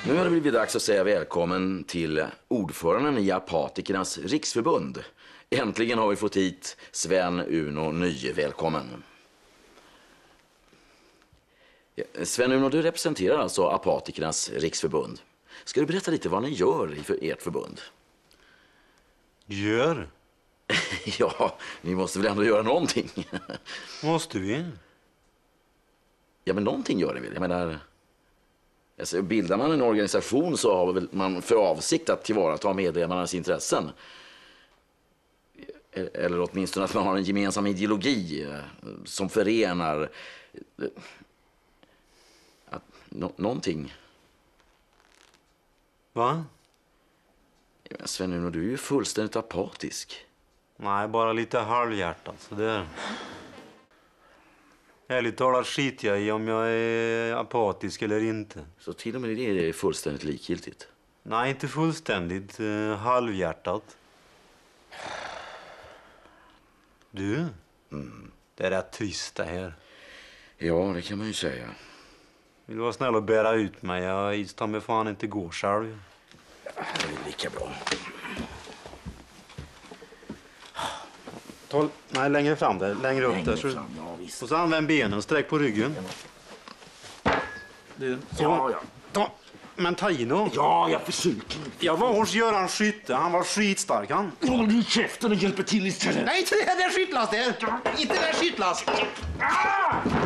Nu har det blivit dags att säga välkommen till ordföranden i Apatikernas riksförbund. Äntligen har vi fått hit Sven-Uno Nye. Välkommen. Sven-Uno, du representerar alltså Apatikernas riksförbund. Ska du berätta lite vad ni gör i ert förbund? Gör? Ja, ni måste väl ändå göra någonting? Måste vi? Ja, men någonting gör ni väl? Jag menar, alltså, bildar man en organisation så har väl man för avsikt att tillvarata medlemmarnas intressen. Eller åtminstone att man har en gemensam ideologi som förenar någonting. Va? Ja, Sven, du är ju fullständigt apatisk. Nej, bara lite halvhjärtat så där. Ärligt talat skiter jag i om jag är apatisk eller inte. Så till och med det är fullständigt likgiltigt? Nej, inte fullständigt. Halvhjärtat. Du? Det är rätt tyst det här. Ja, det kan man ju säga. Vill du vara snäll och bära ut mig? Jag tar mig fan inte gå själv. Ja, det är lika bra. Nej, längre fram där. Längre upp där. Fram, ja, visst. Och så använd benen. Sträck på ryggen. Du, så. Ja. Ta. Men ta i då. Ja, jag försöker. Jag var hos Göran Skytte. Han var skitstark han. Håll du käften och hjälper till istället. Nej, inte det där skyttlas där. Inte det där skyttlas.